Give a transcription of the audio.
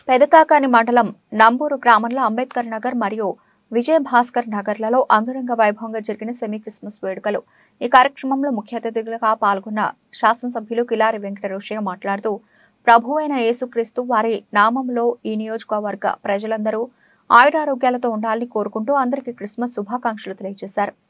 పెదతాకాని మండలం నంబూరు గ్రామంలో అంబేద్కర్ నగర్ మరియు విజయ భాస్కర్ నగర్లలో అంగరంగ వైభవంగా జరిగిన సెమీ క్రిస్మస్ వేడుకలు. ఈ కార్యక్రమంలో ముఖ్య అతిథులుగా పాల్గొన్న శాసనసభ్యులు కిలారి వెంకట రోషయ్య మాట్లాడుతూ, ప్రభువైన యేసుక్రీస్తు వారి నామంలో ఈ నియోజకవర్గ ప్రజలందరూ ఆయురారోగ్యాలతో ఉండాలని కోరుకుంటూ అందరికీ క్రిస్మస్ శుభాకాంక్షలు తెలియజేశారు.